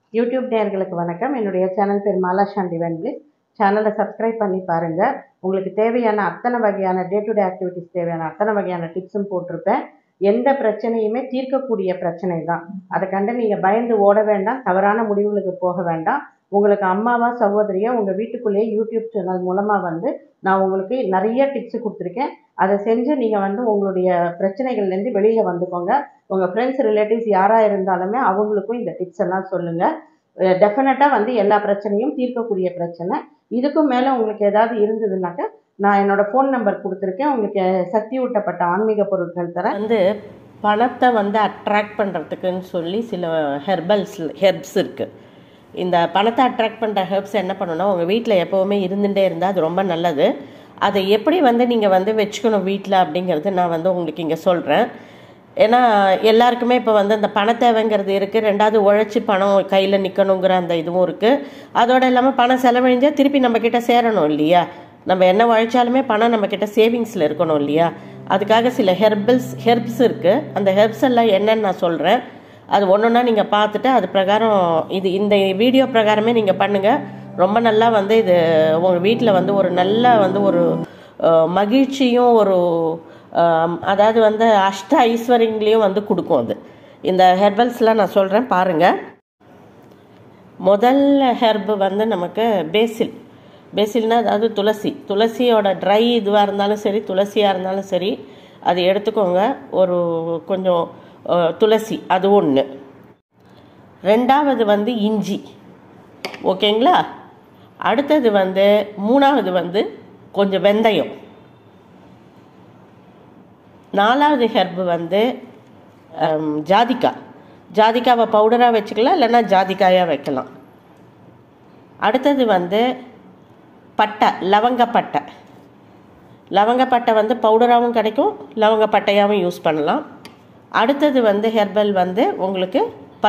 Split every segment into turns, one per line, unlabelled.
YouTube நேயர்களுக்கு வணக்கம். என்னுடைய சேனல் பேர் ளபணம. சேனலை சப்ஸ்கிரைப் பண்ணி பாருங்கள். உங்களுக்கு தேவையான அத்தனை வகையான டே டு டே ஆக்டிவிட்டிஸ் தேவையான அத்தனை வகையான டிப்ஸும் போட்டிருப்பேன். எந்த பிரச்சனையுமே தீர்க்கக்கூடிய பிரச்சனை தான். அதை கண்டு நீங்கள் பயந்து ஓட வேண்டாம், தவறான முடிவுகளுக்கு போக வேண்டாம். உங்களுக்கு அம்மாவா சகோதரியா உங்கள் வீட்டுக்குள்ளேயே யூடியூப் சேனல் மூலமாக நான் உங்களுக்கு நிறைய டிப்ஸ் கொடுத்துருக்கேன். அதை செஞ்சு நீங்கள் உங்களுடைய பிரச்சனைகள்லேருந்து வெளியில் வந்துக்கோங்க. உங்கள் ஃப்ரெண்ட்ஸ் ரிலேட்டிவ்ஸ் யாராக இருந்தாலுமே அவங்களுக்கும் இந்த டிப்ஸ் எல்லாம் சொல்லுங்கள். டெஃபினட்டாக எல்லா பிரச்சனையும் தீர்க்கக்கூடிய பிரச்சனை. இதுக்கும் மேலே உங்களுக்கு ஏதாவது இருந்ததுனாக்கா நான் என்னோடய ஃபோன் நம்பர் கொடுத்துருக்கேன். உங்களுக்கு சக்தி ஊட்டப்பட்ட ஆன்மீக பொருட்கள் தரேன்.
பணத்தை அட்ராக்ட் பண்ணுறதுக்குன்னு சொல்லி சில ஹெர்ப்ஸ் இருக்குது. இந்த பணத்தை அட்ராக்ட் பண்ணுற ஹெர்ப்ஸ் என்ன பண்ணணும்னா, உங்கள் வீட்டில் எப்போவுமே இருந்துகிட்டே இருந்தால் அது ரொம்ப நல்லது. அதை எப்படி நீங்கள் வச்சுக்கணும் வீட்டில் அப்படிங்கிறது நான் உங்களுக்கு இங்கே சொல்கிறேன். ஏன்னா எல்லாருக்குமே இப்போ அந்த பண தேவைங்கிறது இருக்குது. ரெண்டாவது உழைச்சி பணம் கையில் நிற்கணுங்கிற அந்த இதுவும் இருக்குது. அதோடு இல்லாமல் பணம் செலவழிஞ்சால் திருப்பி நம்மக்கிட்ட சேரணும் இல்லையா? நம்ம என்ன உழைச்சாலுமே பணம் நம்மக்கிட்ட சேவிங்ஸில் இருக்கணும் இல்லையா? அதுக்காக சில ஹெர்ப்ஸ் இருக்குது. அந்த ஹெர்ப்ஸ் எல்லாம் என்னன்னு நான் சொல்கிறேன். அது ஒன்றுன்னா நீங்கள் பார்த்துட்டு அது பிரகாரம் இந்த வீடியோ பிரகாரமே நீங்கள் பண்ணுங்கள். ரொம்ப நல்லா இது உங்கள் வீட்டில் ஒரு நல்ல ஒரு மகிழ்ச்சியும் ஒரு அதாவது அஷ்ட ஐஸ்வர்யங்களையும் கொடுக்கும். அது இந்த ஹெர்பல்ஸ்லாம் நான் சொல்கிறேன் பாருங்கள். முதல் ஹெர்பு நமக்கு பேசில்னா அதாவது துளசியோட ட்ரை இதுவாக இருந்தாலும் சரி, துளசியாக இருந்தாலும் சரி, அது எடுத்துக்கோங்க. ஒரு கொஞ்சம் துளசி அது ஒன்று. ரெண்டாவது இஞ்சி, ஓகேங்களா? அடுத்தது மூணாவது கொஞ்சம் வெந்தயம். நாலாவது ஹெர்பு ஜாதிக்காவை பவுடராக வச்சுக்கலாம், இல்லைன்னா ஜாதிக்காயாக வைக்கலாம். அடுத்தது பட்டை, லவங்கப்பட்டை பவுடராகவும் கிடைக்கும், லவங்கப்பட்டையாகவும் யூஸ் பண்ணலாம். அடுத்தது ஹெர்பல் உங்களுக்கு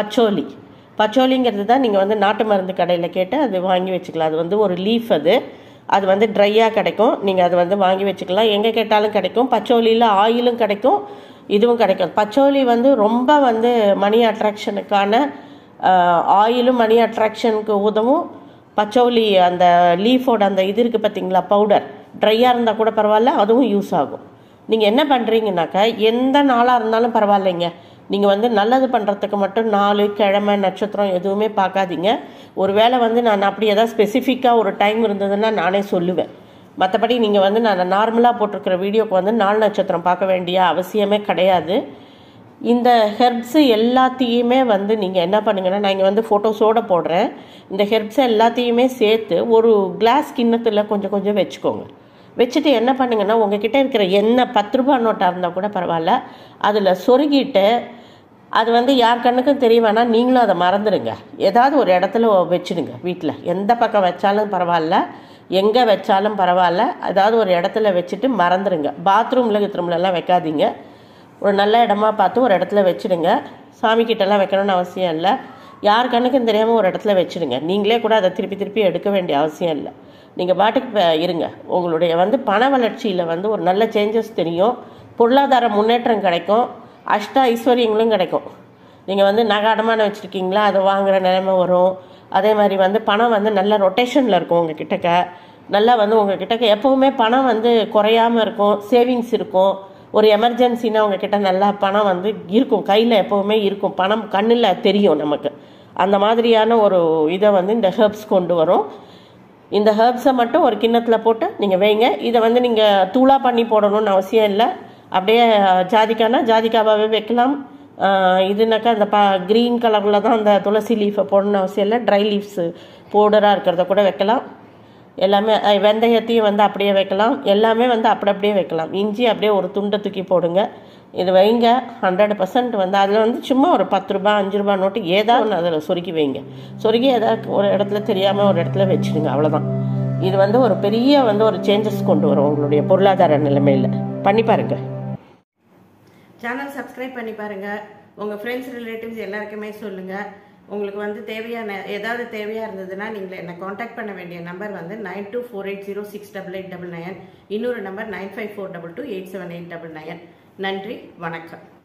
பச்சோலிங்கிறது தான் நீங்கள் நாட்டு மருந்து கடையில் கேட்டு அது வாங்கி வச்சுக்கலாம். அது ஒரு லீஃப், அது ட்ரையாக கிடைக்கும். நீங்கள் அது வாங்கி வச்சுக்கலாம். எங்கே கேட்டாலும் கிடைக்கும். பச்சோலியில் ஆயிலும் கிடைக்கும், இதுவும் கிடைக்கும். பச்சோலி ரொம்ப மணி அட்ராக்ஷனுக்கான ஆயிலும் மணி அட்ராக்ஷனுக்கு உதவும். பச்சோலி அந்த லீஃபோட அந்த இது இருக்குது பார்த்தீங்களா, பவுடர், ட்ரையாக இருந்தால் கூட பரவாயில்ல, அதுவும் யூஸ் ஆகும். நீங்கள் என்ன பண்ணுறீங்கனாக்கா, எந்த நாளாக இருந்தாலும் பரவாயில்லைங்க, நீங்கள் நல்லது பண்ணுறதுக்கு மட்டும் நாள், கிழமை, நட்சத்திரம் எதுவுமே பார்க்காதீங்க. ஒரு வேளை நான் அப்படி ஏதாவது ஸ்பெசிஃபிக்காக ஒரு டைம் இருந்ததுன்னா நானே சொல்லுவேன். மற்றபடி நீங்கள் நான் நார்மலாக போட்டிருக்கிற வீடியோக்கு நாள் நட்சத்திரம் பார்க்க வேண்டிய அவசியமே கிடையாது. இந்த ஹெர்ப்ஸு எல்லாத்தையுமே நீங்கள் என்ன பண்ணுங்கன்னா, நான் இங்கே ஃபோட்டோஸோடு போடுறேன். இந்த ஹெர்ப்ஸை எல்லாத்தையுமே சேர்த்து ஒரு கிளாஸ் கிண்ணத்தில் கொஞ்சம் கொஞ்சம் வச்சுக்கோங்க. வச்சுட்டு என்ன பண்ணுங்கன்னா, உங்ககிட்ட இருக்கிற என்ன 10 ரூபா நோட்டாக இருந்தால் கூட பரவாயில்ல, அதில் சொருகிட்டு அது யார் கண்ணுக்கும் தெரிய வேணாம், நீங்களும் அதை மறந்துடுங்க. ஏதாவது ஒரு இடத்துல வச்சுடுங்க. வீட்டில் எந்த பக்கம் வச்சாலும் பரவாயில்ல, எங்கே வச்சாலும் பரவாயில்ல, ஏதாவது ஒரு இடத்துல வச்சுட்டு மறந்துடுங்க. பாத்ரூம்லாம் வைக்காதீங்க. ஒரு நல்ல இடமா பார்த்து ஒரு இடத்துல வச்சுடுங்க. சாமிக்கிட்டலாம் வைக்கணும்னு அவசியம் இல்லை. யார் கண்ணுக்கும் தெரியாமல் ஒரு இடத்துல வச்சுடுங்க. நீங்களே கூட அதை திருப்பி திருப்பி எடுக்க வேண்டிய அவசியம் இல்லை. நீங்கள் பாட்டுக்கு இருங்க. உங்களுடைய பண வளர்ச்சியில் ஒரு நல்ல சேஞ்சஸ் தெரியும். பொருளாதார முன்னேற்றம் கிடைக்கும். அஷ்ட ஐஸ்வர்யங்களும் கிடைக்கும். நீங்கள் நகை அடமானம் வச்சுருக்கீங்களா, அதை வாங்குகிற நிலைமை வரும். அதே மாதிரி பணம் நல்ல ரொட்டேஷனில் இருக்கும். உங்கள் கிட்டக்க நல்லா உங்கள் கிட்டக்க எப்போவுமே பணம் குறையாமல் இருக்கும். சேவிங்ஸ் இருக்கும். ஒரு எமர்ஜென்சின்னா உங்கள் கிட்ட நல்லா பணம் இருக்கும், கையில் எப்போவுமே இருக்கும். பணம் கண்ணில் தெரியும் நமக்கு. அந்த மாதிரியான ஒரு இதை இந்த ஹெர்ப்ஸ் கொண்டு வரும். இந்த ஹெர்ப்ஸை மட்டும் ஒரு கிண்ணத்தில் போட்டு நீங்கள் வைங்க. இதை நீங்கள் தூளாக பண்ணி போடணும்னு அவசியம் இல்லை. அப்படியே ஜாதிக்காவாகவே வைக்கலாம். இதுனாக்கா அந்த க்ரீன் கலரில் தான் அந்த துளசி லீஃபை போடணும்னு அவசியம் இல்லை. ட்ரை லீவ்ஸு பவுடராக இருக்கிறத கூட வைக்கலாம். எல்லாமே வெந்தயத்தையும் அப்படியே வைக்கலாம். எல்லாமே அப்படியே வைக்கலாம். இஞ்சி அப்படியே ஒரு துண்டை தூக்கி போடுங்க. இது வைங்க. 100% அதில் சும்மா ஒரு 10 ரூபா 5 ரூபா நோட்டு ஏதாவது ஒன்று அதில் சொருக்கி வைங்க. சொருக்கி ஏதாவது ஒரு இடத்துல தெரியாமல் ஒரு இடத்துல வச்சுடுங்க. அவ்வளோதான். இது ஒரு பெரிய ஒரு சேஞ்சஸ் கொண்டு வரும் உங்களுடைய பொருளாதார நிலைமையில். பண்ணி பாருங்கள்.
சேனல் சப்ஸ்கிரைப் பண்ணி பாருங்கள். உங்கள் ஃப்ரெண்ட்ஸ் ரிலேட்டிவ்ஸ் எல்லாருக்குமே சொல்லுங்கள். உங்களுக்கு தேவையான ஏதாவது தேவையாக இருந்ததுன்னா நீங்கள் என்னை காண்டாக்ட் பண்ண வேண்டிய நம்பர் 9248068899. இன்னொரு நம்பர் 9542287899. நன்றி, வணக்கம்.